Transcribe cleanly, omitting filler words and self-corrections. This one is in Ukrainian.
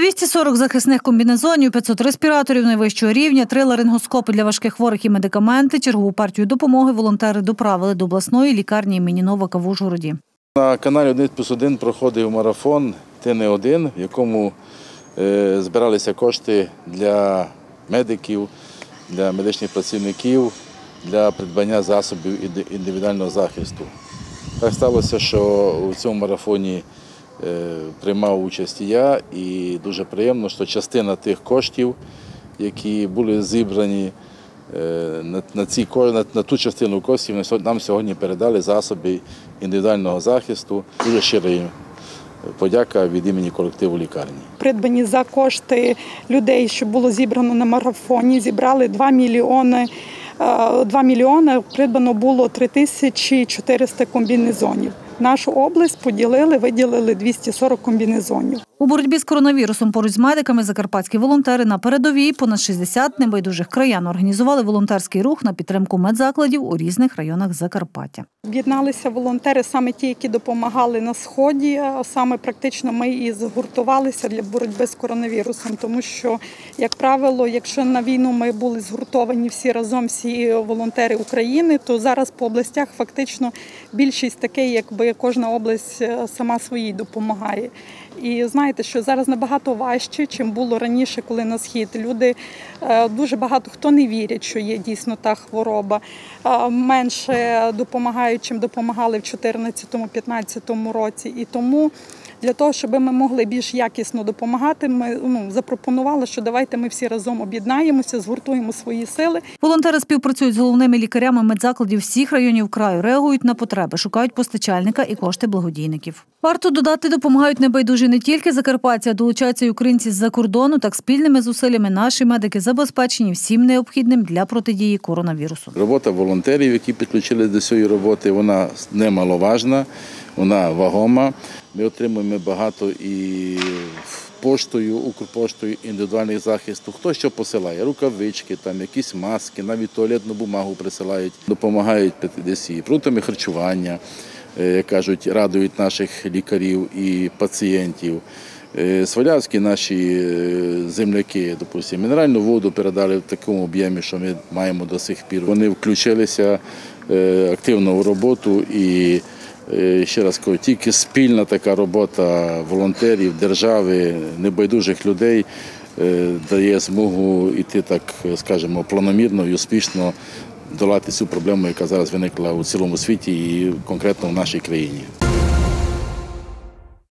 240 захисних комбінезонів, 500 респіраторів найвищого рівня, 3 ларингоскопи для важких хворих і медикаменти. Чергову партію допомоги волонтери доправили до обласної лікарні імені Новака в Ужгороді. На каналі 1+1 проходив марафон «Ти не один», в якому збиралися кошти для медиків, для медичних працівників, для придбання засобів індивідуального захисту. Так сталося, що у цьому марафоні приймав участь і я, і дуже приємно, що частина тих коштів, які були зібрані на ту частину коштів, нам сьогодні передали засоби індивідуального захисту. Дуже щира подяка від імені колективу лікарні. Придбані за кошти людей, що було зібрано на марафоні, зібрали 2 мільйони. 2 мільйони придбано було 3400 комбінезонів. Нашу область виділили 240 комбінезонів. У боротьбі з коронавірусом поруч з медиками закарпатські волонтери на передовій, понад 60 небайдужих краян організували волонтерський рух на підтримку медзакладів у різних районах Закарпаття. Об'єдналися волонтери, саме ті, які допомагали на Сході, саме практично ми і згуртувалися для боротьби з коронавірусом, тому що, як правило, якщо на війну ми були згуртовані всі разом, всі волонтери України, то зараз по областях фактично більшість таке, якби кожна область сама своїй допомагає. І знаєте, що зараз набагато важче, чим було раніше, коли на Схід. Люди, дуже багато хто не вірять, що є дійсно та хвороба. Менше допомагають, чим допомагали в 2014-2015 році. І тому для того, щоб ми могли більш якісно допомагати, ми запропонували, що давайте ми всі разом об'єднаємося, згуртуємо свої сили. Волонтери співпрацюють з головними лікарями медзакладів всіх районів краю, реагують на потреби, шукають постачальника і кошти благодійників. Варто додати, допомагають небайдужі не тільки закарпатці, а долучаються й українці з-за кордону. Так спільними зусиллями наші медики забезпечені всім необхідним для протидії коронавірусу. Робота волонтерів, які підключилися до цієї роботи, вона немаловажна, вона вагома. Ми отримуємо багато і поштою, Укрпоштою індивідуальних захисту. Хто що посилає, рукавички, якісь маски, навіть туалетну бумагу присилають, допомагають десь і продуктами харчування, як кажуть, радують наших лікарів і пацієнтів. Свалявські наші земляки, допустимо, мінеральну воду передали в такому об'ємі, що ми маємо до сих пір. Вони включилися активно в роботу і, ще раз кажу, тільки спільна така робота волонтерів, держави, небайдужих людей дає змогу йти, так скажемо, планомірно і успішно долати цю проблему, яка зараз виникла у цілому світі і конкретно в нашій країні.